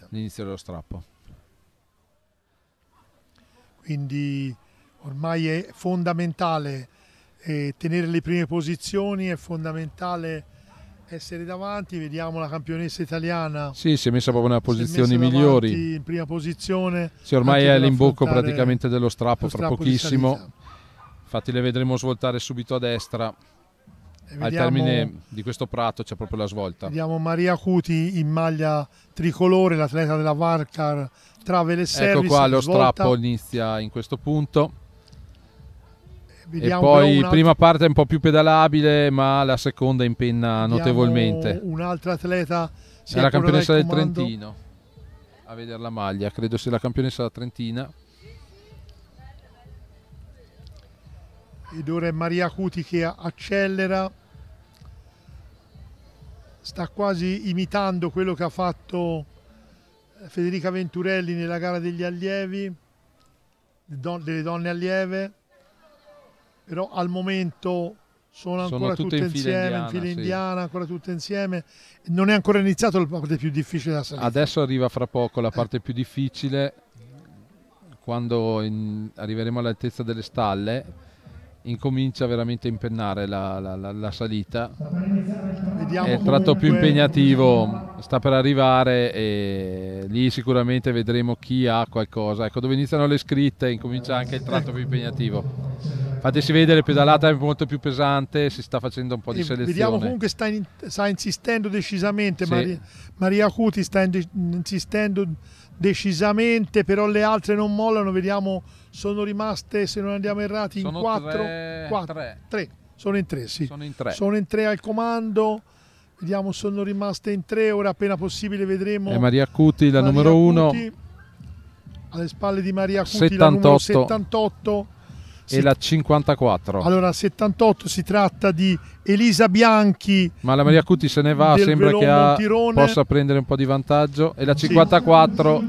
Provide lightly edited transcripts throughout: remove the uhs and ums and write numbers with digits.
l'inizio dello strappo. Quindi ormai è fondamentale tenere le prime posizioni, è fondamentale essere davanti. Vediamo la campionessa italiana. Sì, si è messa proprio nelle posizioni migliori. In prima posizione. Sì, ormai è all'imbocco praticamente dello strappo, fra pochissimo. Infatti le vedremo svoltare subito a destra. Al termine di questo prato c'è proprio la svolta. Vediamo Maria Acuti in maglia tricolore, l'atleta della Varcar Travel Service. Ecco qua lo strappo inizia in questo punto. E poi prima parte è un po' più pedalabile, ma la seconda impenna notevolmente. Un'altra atleta è la campionessa del Trentino, a vedere la maglia, credo sia la campionessa della Trentina. Ed ora è Maria Acuti che accelera, sta quasi imitando quello che ha fatto Federica Venturelli nella gara degli allievi, delle donne allieve. Però al momento sono ancora tutte insieme, in fila indiana, ancora tutte insieme. Non è ancora iniziato la parte più difficile da salire. Adesso arriva fra poco la parte più difficile, quando arriveremo all'altezza delle stalle, incomincia veramente a impennare la salita. Vediamo è il tratto più impegnativo, sta per arrivare e lì sicuramente vedremo chi ha qualcosa. Ecco, dove iniziano le scritte incomincia anche il tratto più impegnativo. Infatti si vede, le pedalata è molto più pesante, si sta facendo un po' di selezione. Vediamo comunque sta insistendo decisamente, sì. Maria Acuti sta insistendo decisamente, però le altre non mollano. Vediamo, sono rimaste, se non andiamo errati, in 3. Sono in 3, sì. Sono in 3 al comando. Vediamo, sono rimaste in 3, ora appena possibile vedremo. È Maria Acuti la numero 1. Alle spalle di Maria Acuti la numero 78. E la 54. Allora, 78 si tratta di Elisa Bianchi. Ma la Maria Acuti se ne va, sembra che possa prendere un po' di vantaggio. E la 54.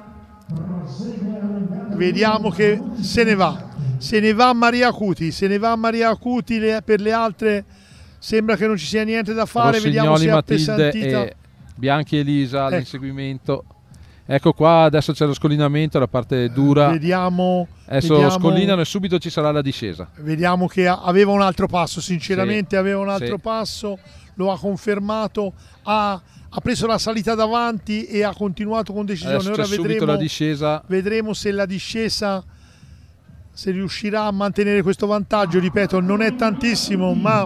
Vediamo che se ne va. Se ne va Maria Acuti. Se ne va Maria Acuti. Per le altre sembra che non ci sia niente da fare. Rossignoli, vediamo se è Matilde appesantita. E Bianchi Elisa all'inseguimento. Ecco qua, adesso c'è lo scollinamento, la parte dura. Adesso scollinano e subito ci sarà la discesa. Vediamo che aveva un altro passo, sinceramente aveva un altro passo, lo ha confermato, ha preso la salita davanti e ha continuato con decisione. Adesso ora subito la discesa. Vedremo se la discesa, se riuscirà a mantenere questo vantaggio. Ripeto, non è tantissimo, ma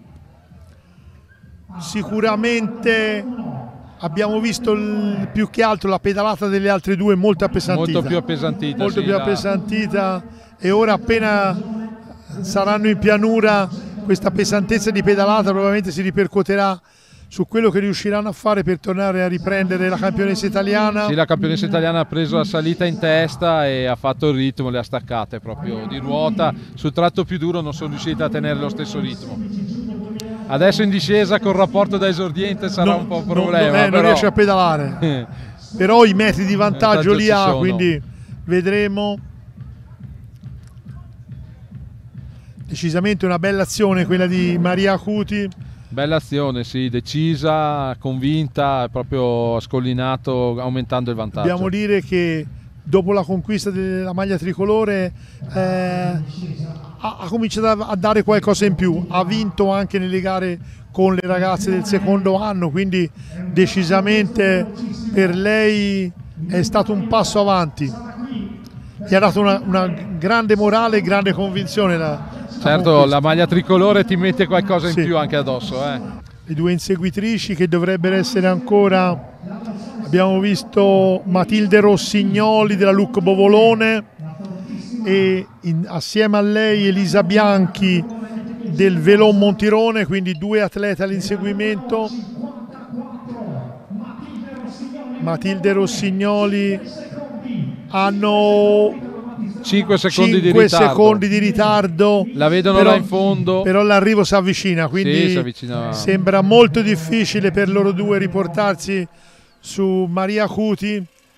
sicuramente abbiamo visto più che altro la pedalata delle altre due molto appesantita. Molto più appesantita. Molto più appesantita. E ora appena saranno in pianura, questa pesantezza di pedalata probabilmente si ripercuoterà su quello che riusciranno a fare per tornare a riprendere la campionessa italiana. Sì, la campionessa italiana ha preso la salita in testa e ha fatto il ritmo, le ha staccate proprio di ruota. Sul tratto più duro non sono riuscita a tenere lo stesso ritmo. Adesso in discesa col rapporto da esordiente sarà un po' un problema. Non riesce a pedalare. Però i metri di vantaggio li ha, quindi vedremo. Decisamente una bella azione quella di Maria Acuti. Bella azione, sì, decisa, convinta, proprio scollinato, aumentando il vantaggio. Dobbiamo dire che dopo la conquista della maglia tricolore ha cominciato a dare qualcosa in più, ha vinto anche nelle gare con le ragazze del secondo anno, quindi decisamente per lei è stato un passo avanti, gli ha dato una grande morale e grande convinzione. Certo, la maglia tricolore ti mette qualcosa in più anche addosso. Le due inseguitrici che dovrebbero essere ancora, abbiamo visto Matilde Rossignoli della Luc Bovolone e assieme a lei Elisa Bianchi del Velon Montirone, quindi due atlete all'inseguimento. Matilde Rossignoli hanno 5 secondi di ritardo. La vedono là in fondo. Però l'arrivo si avvicina, quindi si avvicina. Sembra molto difficile per loro due riportarsi su Maria Acuti.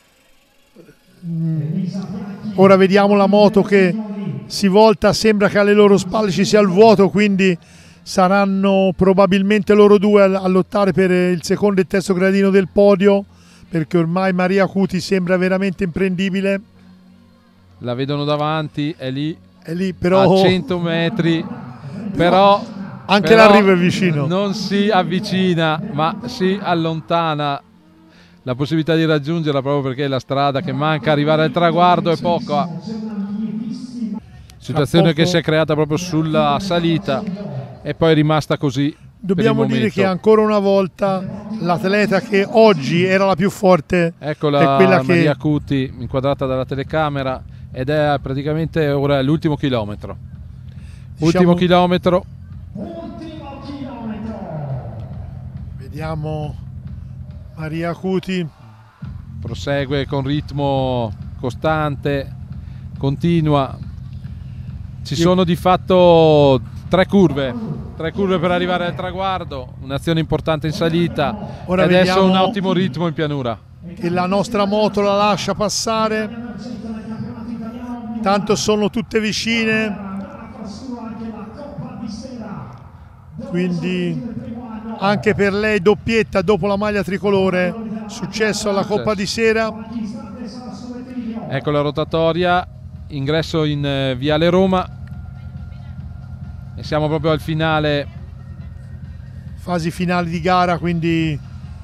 Ora vediamo la moto che si volta, sembra che alle loro spalle ci sia il vuoto, quindi saranno probabilmente loro due a lottare per il secondo e terzo gradino del podio, perché ormai Maria Acuti sembra veramente imprendibile. La vedono davanti, è lì però, a 100 metri, però anche l'arrivo è vicino. Non si avvicina, ma si allontana. La possibilità di raggiungerla, proprio perché la strada che manca, arrivare al traguardo è poca. Situazione che si è creata proprio sulla salita e poi è rimasta così. Dobbiamo dire che ancora una volta l'atleta che oggi era la più forte, eccola, è quella Maria Acuti, inquadrata dalla telecamera, ed è praticamente ora l'ultimo chilometro. Ultimo chilometro. Vediamo Maria Acuti. Prosegue con ritmo costante, continua. Ci sono di fatto tre curve per arrivare al traguardo, un'azione importante in salita. Ora e adesso un ottimo ritmo in pianura. Che la nostra moto la lascia passare, tanto sono tutte vicine, quindi anche per lei doppietta dopo la maglia tricolore, successo alla Coppa di Sera. Ecco la rotatoria, ingresso in Viale Roma e siamo proprio al finale, fasi finali di gara, quindi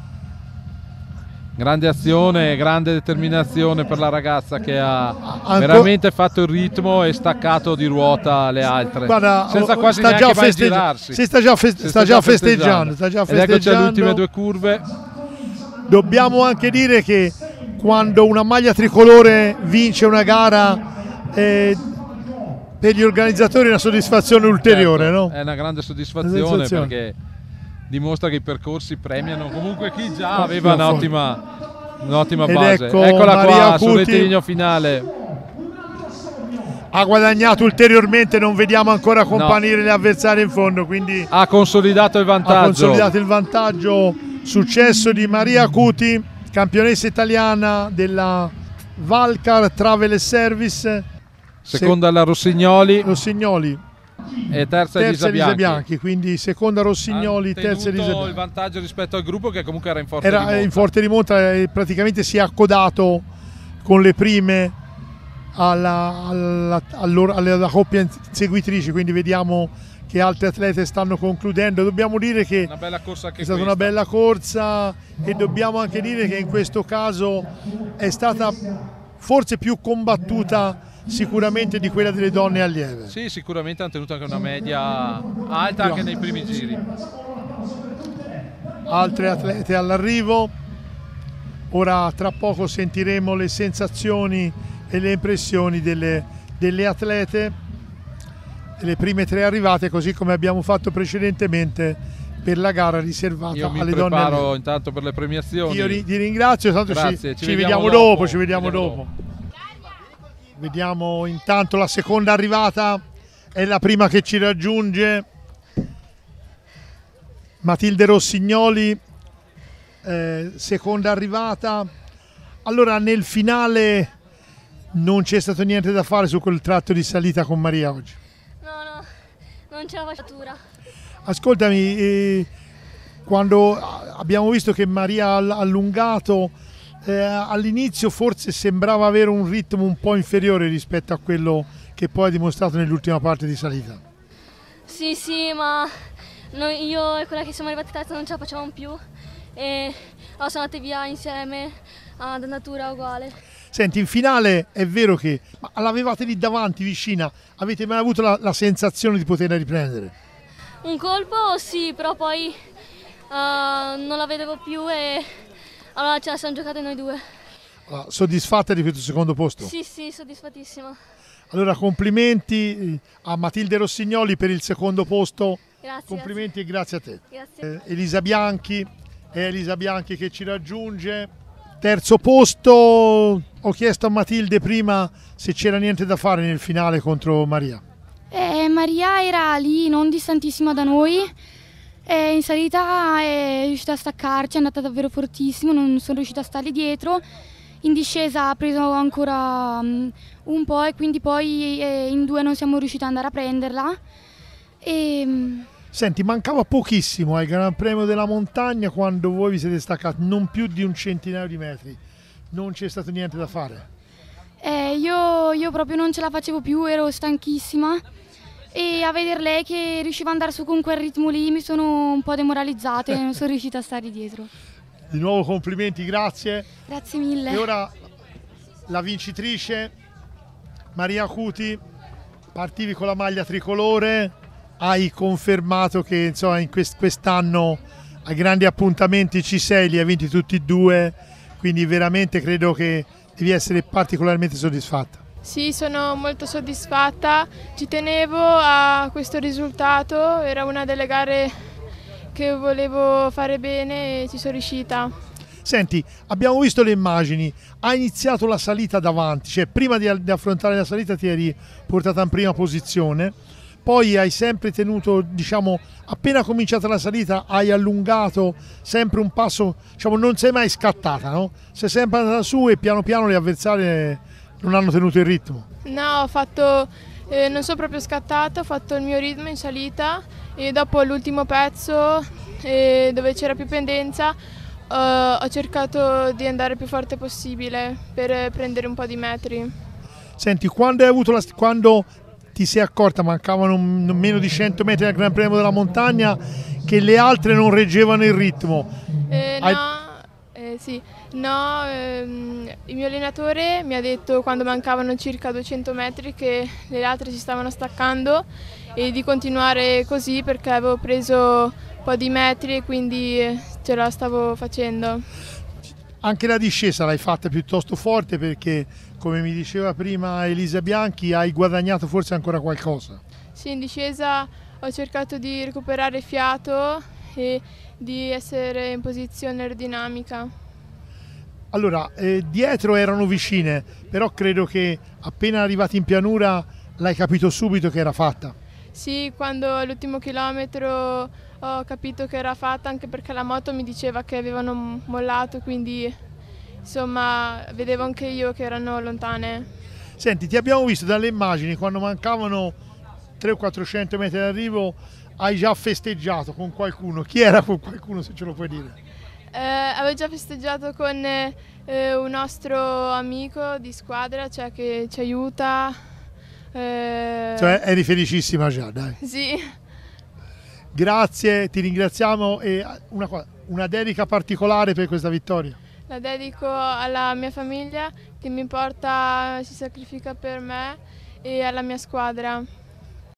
grande azione, grande determinazione per la ragazza che ha veramente fatto il ritmo e staccato di ruota le altre. Guarda, senza quasi neanche mai girarsi. Sta già festeggiando. Ed eccoci alle ultime due curve. Dobbiamo anche dire che quando una maglia tricolore vince una gara, per gli organizzatori è una soddisfazione ulteriore, certo, no? È una grande soddisfazione perché dimostra che i percorsi premiano comunque chi già aveva un'ottima base. Eccola qua sul rettilineo finale. Ha guadagnato ulteriormente, non vediamo ancora comparire le avversarie in fondo, quindi ha consolidato il vantaggio. Successo di Maria Acuti, campionessa italiana della Valcar Travel Service. Seconda la Rossignoli e terza Elisa Bianchi, quindi seconda Rossignoli, terza Elisa Bianchi. Il vantaggio rispetto al gruppo che comunque era in forte rimonta e praticamente si è accodato con le prime alla coppia seguitrice, quindi vediamo che altre atlete stanno concludendo. Dobbiamo dire che è stata una bella corsa e dobbiamo anche dire che in questo caso è stata forse più combattuta sicuramente di quella delle donne allieve. Sì, sicuramente hanno tenuto anche una media alta anche nei primi giri. Altre atlete all'arrivo. Ora tra poco sentiremo le sensazioni e le impressioni delle atlete, le prime tre arrivate, così come abbiamo fatto precedentemente per la gara riservata alle donne. Io mi preparo intanto per le premiazioni. Io ti ringrazio, tanto ci vediamo dopo. Vediamo intanto la seconda arrivata, è la prima che ci raggiunge, Matilde Rossignoli, seconda arrivata. Allora nel finale non c'è stato niente da fare su quel tratto di salita con Maria oggi? No, non c'è la facciatura. Ascoltami, quando abbiamo visto che Maria ha allungato, all'inizio forse sembrava avere un ritmo un po' inferiore rispetto a quello che poi ha dimostrato nell'ultima parte di salita. Sì, ma io e quella che siamo arrivati terza non ce la facevamo più e siamo andate via insieme ad andatura uguale. Senti, in finale è vero che l'avevate lì davanti, vicina, avete mai avuto la sensazione di poterla riprendere? Un colpo sì, però poi non la vedevo più e allora ce la siamo giocate noi due. Soddisfatta di questo secondo posto? Sì, soddisfattissima. Allora complimenti a Matilde Rossignoli per il secondo posto. Grazie. Complimenti e grazie a te. Grazie. Elisa Bianchi, è Elisa Bianchi che ci raggiunge. Terzo posto, ho chiesto a Matilde prima se c'era niente da fare nel finale contro Maria. Maria era lì non distantissima da noi. In salita è riuscita a staccarci, è andata davvero fortissimo, non sono riuscita a stargli dietro. In discesa ha preso ancora un po' e quindi poi in due non siamo riusciti ad andare a prenderla. Senti, mancava pochissimo al Gran Premio della Montagna quando voi vi siete staccati, non più di un centinaio di metri. Non c'è stato niente da fare. Io proprio non ce la facevo più, ero stanchissima e a vedere lei che riusciva ad andare su con quel ritmo lì mi sono un po' demoralizzata e non sono riuscita a stare dietro. Di nuovo complimenti, grazie. Grazie mille. E ora la vincitrice Maria Acuti, partivi con la maglia tricolore, hai confermato che insomma in quest'anno ai grandi appuntamenti ci sei, li hai vinti tutti e due, quindi veramente credo che devi essere particolarmente soddisfatta. Sì, sono molto soddisfatta, ci tenevo a questo risultato, era una delle gare che volevo fare bene e ci sono riuscita. Senti, abbiamo visto le immagini, hai iniziato la salita davanti, cioè prima di affrontare la salita ti eri portata in prima posizione, poi hai sempre tenuto, diciamo, appena cominciata la salita hai allungato sempre un passo, diciamo non sei mai scattata, no? Sei sempre andata su e piano piano gli avversari non hanno tenuto il ritmo. No, ho fatto, non sono proprio scattata, ho fatto il mio ritmo in salita e dopo l'ultimo pezzo dove c'era più pendenza ho cercato di andare il più forte possibile per prendere un po' di metri. Senti, quando ti sei accorta, mancavano meno di 100 metri al Gran Premio della Montagna, che le altre non reggevano il ritmo? Il mio allenatore mi ha detto quando mancavano circa 200 metri che le altre si stavano staccando e di continuare così perché avevo preso un po' di metri e quindi ce la stavo facendo. Anche la discesa l'hai fatta piuttosto forte perché, come mi diceva prima Elisa Bianchi, hai guadagnato forse ancora qualcosa. Sì, in discesa ho cercato di recuperare fiato e di essere in posizione aerodinamica. Allora, dietro erano vicine, però credo che appena arrivati in pianura l'hai capito subito che era fatta. Sì, quando all'ultimo chilometro ho capito che era fatta, anche perché la moto mi diceva che avevano mollato, quindi insomma vedevo anche io che erano lontane. Senti, ti abbiamo visto dalle immagini quando mancavano 300-400 metri d'arrivo, hai già festeggiato con qualcuno. Chi era con qualcuno, se ce lo puoi dire? Avevo già festeggiato con un nostro amico di squadra, cioè che ci aiuta. Cioè eri felicissima già, dai. Sì. Grazie, ti ringraziamo e una dedica particolare per questa vittoria. La dedico alla mia famiglia che mi porta, si sacrifica per me e alla mia squadra.